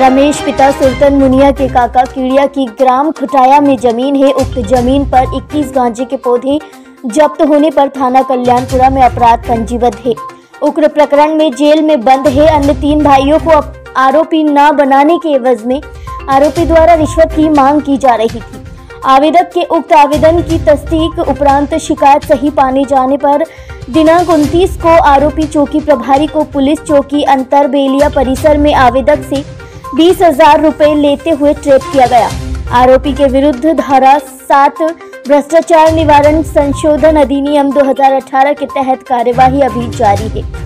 रमेश पिता सुल्तान मुनिया के काका कीड़िया की ग्राम खटाया में जमीन है। उक्त जमीन पर 21 गांजे के पौधे जब्त होने पर थाना कल्याणपुरा में अपराध पंजीबद्ध है। उक्त प्रकरण में जेल में बंद है। अन्य 3 भाइयों को आरोपी न बनाने के एवज में आरोपी द्वारा रिश्वत की मांग की जा रही थी। आवेदक के उक्त आवेदन की तस्दीक उपरांत शिकायत सही पाने जाने पर दिनांक 29 को आरोपी चौकी प्रभारी को पुलिस चौकी अंतर बेलिया परिसर में आवेदक से 20,000 रुपए लेते हुए ट्रैप किया गया। आरोपी के विरुद्ध धारा 7 भ्रष्टाचार निवारण संशोधन अधिनियम 2018 के तहत कार्यवाही अभी जारी है।